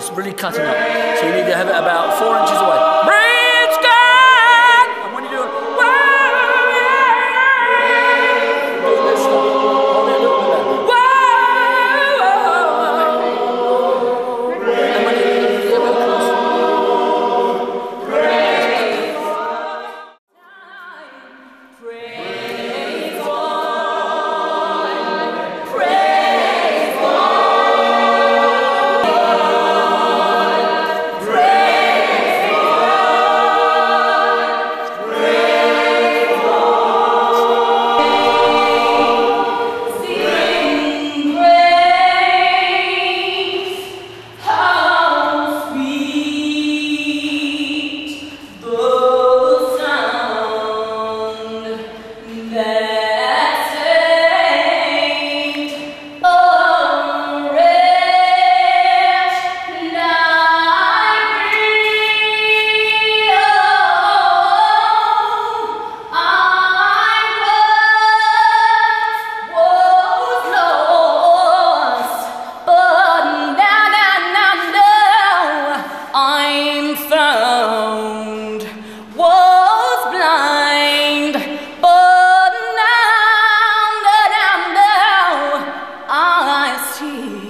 it's really cutting up. So you need to have it about 4 inches away. Bridge gone! And when you're doing, doing this stuff, hold it a little bit there. And when you get a bit close. See